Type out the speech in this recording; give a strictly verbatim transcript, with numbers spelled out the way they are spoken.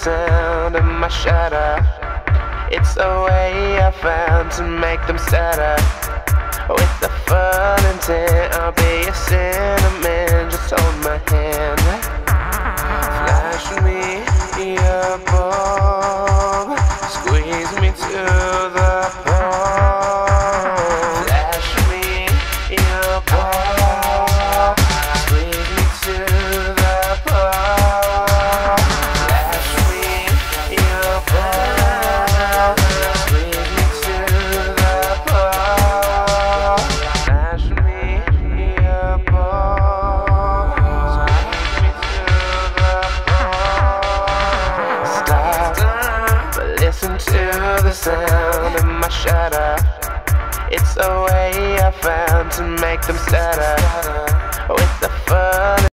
sound of my shutter. It's a way I found to make them stutter. With the full intent, I'll be a cinnamon. Just hold my hand. Flash me your bulb. Squeeze me to the bone. Flash me your bulb. Squeeze me to the bone. Flash me your bulb. Squeeze me to the bone. Flash me your bulb. Squeeze me to the bone. Stop, but listen to the sound of my shutter. It's a way I found to make them stutter. With the fun